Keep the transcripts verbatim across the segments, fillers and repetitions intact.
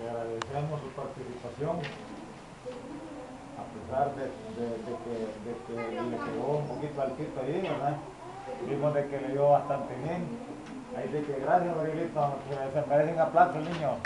le agradecemos su participación, a pesar de, de, de, que, de que le quedó un poquito altito ahí, ¿verdad? Vimos de que le dio bastante bien. Ahí de que gracias, Gabrielito, se, se merecen aplausos el niño.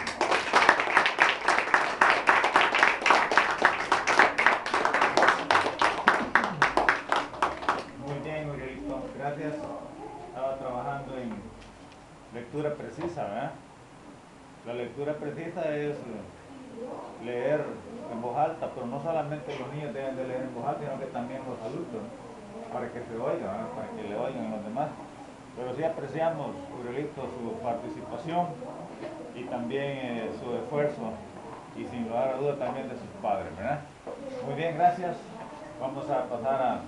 Muy bien, Gabrielito, gracias. Estaba trabajando en lectura precisa, ¿verdad? La lectura precisa es leer en voz alta, pero no solamente los niños deben de leer en voz alta, sino que también los adultos, ¿no? Para que se oigan, ¿no? Para que le oigan los demás. Pero sí apreciamos, Urielito, su participación y también eh, su esfuerzo y sin lugar a duda también de sus padres, ¿verdad? Muy bien, gracias. Vamos a pasar a,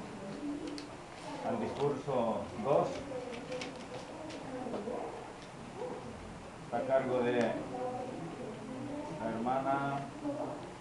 al discurso dos. Está a cargo de la hermana